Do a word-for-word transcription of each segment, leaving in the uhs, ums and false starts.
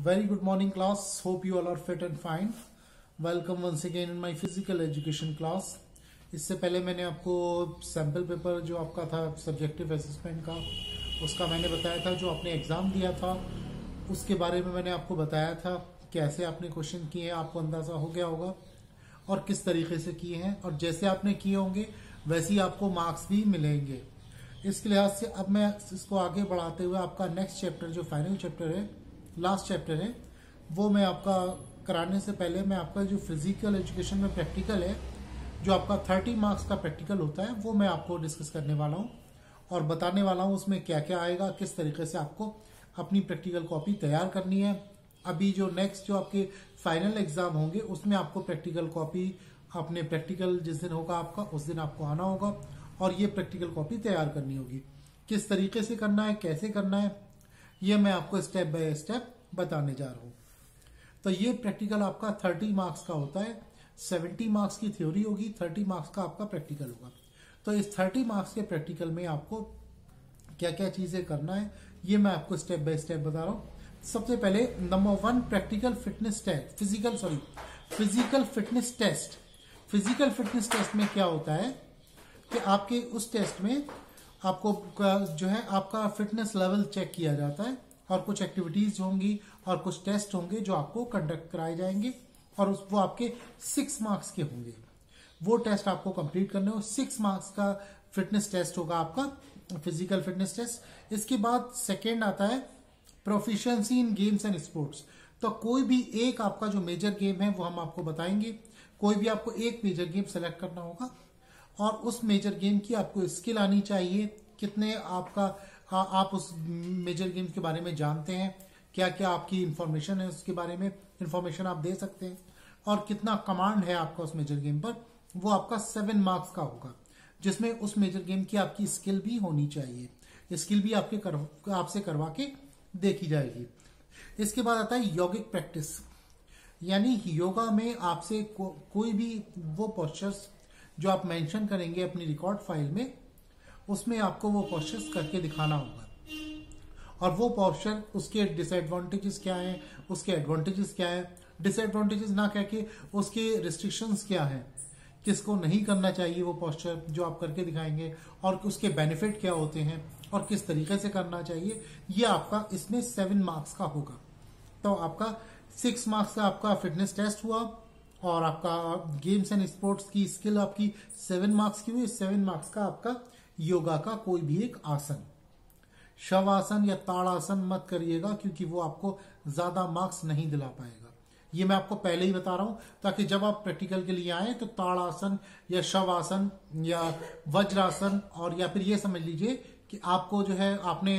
Very good morning class. Hope you all are fit and fine. Welcome once again in my physical education class. इससे पहले मैंने आपको sample paper जो आपका था सब्जेक्टिव असेसमेंट का उसका मैंने बताया था, जो आपने एग्जाम दिया था उसके बारे में मैंने आपको बताया था कैसे आपने क्वेश्चन किए हैं, आपको अंदाजा हो गया होगा और किस तरीके से किए हैं, और जैसे आपने किए होंगे वैसे ही आपको मार्क्स भी मिलेंगे। इसके लिहाज से अब मैं इसको आगे बढ़ाते हुए आपका नेक्स्ट चैप्टर जो फाइनल चैप्टर है, लास्ट चैप्टर है, वो मैं आपका कराने से पहले मैं आपका जो फिजिकल एजुकेशन में प्रैक्टिकल है, जो आपका थर्टी मार्क्स का प्रैक्टिकल होता है, वो मैं आपको डिस्कस करने वाला हूँ और बताने वाला हूँ उसमें क्या क्या आएगा, किस तरीके से आपको अपनी प्रैक्टिकल कॉपी तैयार करनी है। अभी जो नेक्स्ट जो आपके फाइनल एग्जाम होंगे उसमें आपको प्रैक्टिकल कॉपी, अपने प्रैक्टिकल जिस दिन होगा आपका उस दिन आपको आना होगा और ये प्रैक्टिकल कॉपी तैयार करनी होगी। किस तरीके से करना है, कैसे करना है, ये मैं आपको स्टेप बाय स्टेप बताने जा रहा हूँ। तो ये प्रैक्टिकल आपका थर्टी मार्क्स का होता है, सेवेंटी मार्क्स की थ्योरी होगी, थर्टी मार्क्स का आपका प्रैक्टिकल होगा। तो इस थर्टी मार्क्स के प्रैक्टिकल में आपको क्या क्या चीजें करना है ये मैं आपको स्टेप बाय स्टेप बता रहा हूँ। सबसे पहले number one, practical fitness test, physical sorry physical fitness test. Physical fitness test में क्या होता है कि आपके उस टेस्ट में आपको जो है आपका फिटनेस लेवल चेक किया जाता है और कुछ एक्टिविटीज होंगी और कुछ टेस्ट होंगे जो आपको कंडक्ट कराए जाएंगे और उस वो आपके सिक्स मार्क्स के होंगे। वो टेस्ट आपको कंप्लीट करने हो, सिक्स मार्क्स का फिटनेस टेस्ट होगा आपका फिजिकल फिटनेस टेस्ट। इसके बाद सेकेंड आता है proficiency in games and sports. तो कोई भी एक आपका जो मेजर गेम है वो हम आपको बताएंगे, कोई भी आपको एक मेजर गेम सेलेक्ट करना होगा और उस मेजर गेम की आपको स्किल आनी चाहिए, कितने आपका आ, आप उस मेजर गेम के बारे में जानते हैं, क्या क्या आपकी इंफॉर्मेशन है उसके बारे में इंफॉर्मेशन आप दे सकते हैं और कितना कमांड है आपका उस मेजर गेम पर, वो आपका सेवन मार्क्स का होगा, जिसमें उस मेजर गेम की आपकी स्किल भी होनी चाहिए। स्किल भी आपके कर, आपसे करवा के देखी जाएगी। इसके बाद आता है योगिक प्रैक्टिस, यानी योगा में आपसे को, कोई भी वो पोस्चर्स जो आप मेंशन करेंगे अपनी रिकॉर्ड फाइल में, उसमें आपको वो पोस्चर्स करके दिखाना होगा और वो पोस्चर उसके डिसएडवांटेजेस क्या हैं, उसके एडवांटेजेस क्या है, डिसएडवांटेजेस ना कह के उसके रिस्ट्रिक्शंस क्या हैं, किसको नहीं करना चाहिए वो पोस्चर जो आप करके दिखाएंगे और उसके बेनिफिट क्या होते हैं और किस तरीके से करना चाहिए, ये आपका इसमें सेवन मार्क्स का होगा। तो आपका सिक्स मार्क्स का आपका फिटनेस टेस्ट हुआ और आपका गेम्स एंड स्पोर्ट्स की स्किल आपकी सेवन मार्क्स की हुई। सेवन मार्क्स का आपका योगा का कोई भी एक आसन, शवासन या ताड़ासन मत करिएगा क्योंकि वो आपको ज्यादा मार्क्स नहीं दिला पाएगा। ये मैं आपको पहले ही बता रहा हूं ताकि जब आप प्रैक्टिकल के लिए आए तो ताड़ासन या शवासन या वज्रासन और या फिर ये समझ लीजिए कि आपको जो है आपने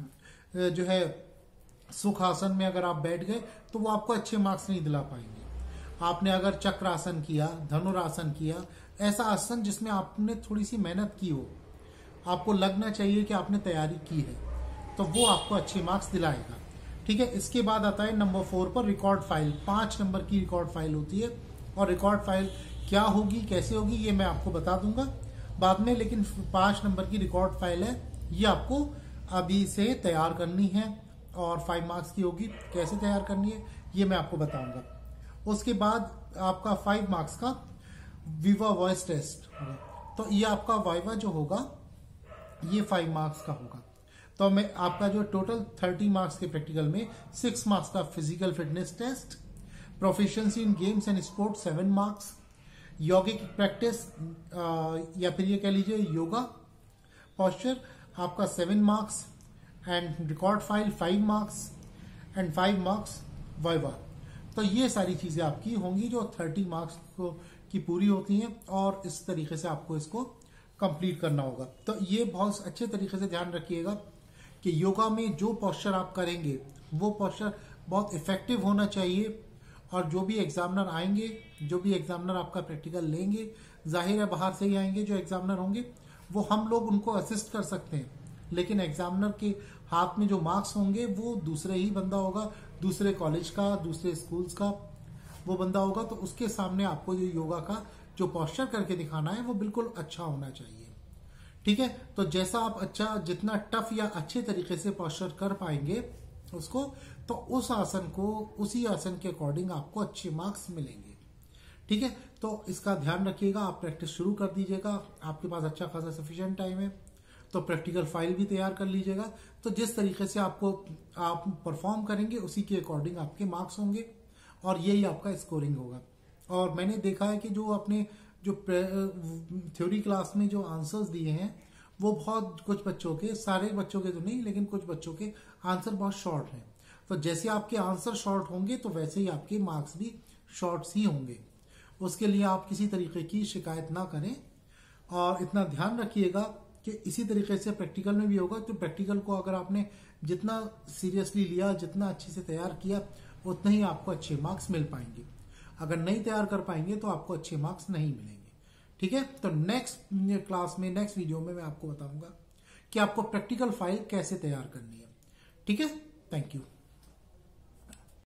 जो है सुखासन में अगर आप बैठ गए तो वो आपको अच्छे मार्क्स नहीं दिला पाएंगे। आपने अगर चक्रासन किया, धनुरासन किया, ऐसा आसन जिसमें आपने थोड़ी सी मेहनत की हो, आपको लगना चाहिए कि आपने तैयारी की है, तो वो आपको अच्छे मार्क्स दिलाएगा। ठीक है। इसके बाद आता है नंबर फोर पर रिकॉर्ड फाइल। पांच नंबर की रिकॉर्ड फाइल होती है और रिकॉर्ड फाइल क्या होगी, कैसे होगी, ये मैं आपको बता दूंगा बाद में, लेकिन पांच नंबर की रिकॉर्ड फाइल है, ये आपको अभी से तैयार करनी है और फाइव मार्क्स की होगी। कैसे तैयार करनी है ये मैं आपको बताऊंगा। उसके बाद आपका फाइव मार्क्स का विवा वॉइस टेस्ट होगा। तो ये आपका वाइवा जो होगा ये फाइव मार्क्स का होगा। तो मैं आपका जो टोटल थर्टी मार्क्स के प्रैक्टिकल में सिक्स मार्क्स का physical fitness test, proficiency in games and sports seven marks, yogic practice या फिर ये कह लीजिए योगा पोस्चर आपका seven marks and record file five marks and five marks viva. तो ये सारी चीजें आपकी होंगी जो थर्टी मार्क्स को की पूरी होती हैं और इस तरीके से आपको इसको कंप्लीट करना होगा। तो ये बहुत अच्छे तरीके से ध्यान रखिएगा कि योगा में जो पोस्चर आप करेंगे वो पोस्चर बहुत इफेक्टिव होना चाहिए और जो भी एग्जामिनर आएंगे, जो भी एग्जामिनर आपका प्रैक्टिकल लेंगे, जाहिर है बाहर से ही आएंगे जो एग्जामिनर होंगे, वो हम लोग उनको असिस्ट कर सकते हैं, लेकिन एग्जामिनर के हाथ में जो मार्क्स होंगे वो दूसरे ही बंदा होगा, दूसरे कॉलेज का, दूसरे स्कूल्स का वो बंदा होगा। तो उसके सामने आपको ये योगा का जो पोस्चर करके दिखाना है वो बिल्कुल अच्छा होना चाहिए। ठीक है। तो जैसा आप अच्छा जितना टफ या अच्छे तरीके से पोस्चर कर पाएंगे उसको, तो उस आसन को उसी आसन के अकॉर्डिंग आपको अच्छे मार्क्स मिलेंगे। ठीक है, तो इसका ध्यान रखिएगा। आप प्रैक्टिस शुरू कर दीजिएगा, आपके पास अच्छा खासा सफिशिएंट टाइम है, तो प्रैक्टिकल फाइल भी तैयार कर लीजिएगा। तो जिस तरीके से आपको आप परफॉर्म करेंगे उसी के अकॉर्डिंग आपके मार्क्स होंगे और यही आपका स्कोरिंग होगा। और मैंने देखा है कि जो अपने जो थ्योरी क्लास में जो आंसर्स दिए हैं वो बहुत कुछ बच्चों के, सारे बच्चों के तो नहीं लेकिन कुछ बच्चों के आंसर बहुत शॉर्ट हैं। तो जैसे आपके आंसर शॉर्ट होंगे तो वैसे ही आपके मार्क्स भी शॉर्ट्स ही होंगे। उसके लिए आप किसी तरीके की शिकायत ना करें और इतना ध्यान रखिएगा कि इसी तरीके से प्रैक्टिकल में भी होगा। तो प्रैक्टिकल को अगर आपने जितना सीरियसली लिया, जितना अच्छे से तैयार किया, उतना ही आपको अच्छे मार्क्स मिल पाएंगे। अगर नहीं तैयार कर पाएंगे तो आपको अच्छे मार्क्स नहीं मिलेंगे। ठीक है, तो नेक्स्ट क्लास में, नेक्स्ट वीडियो में मैं आपको बताऊंगा कि आपको प्रैक्टिकल फाइल कैसे तैयार करनी है। ठीक है, थैंक यू।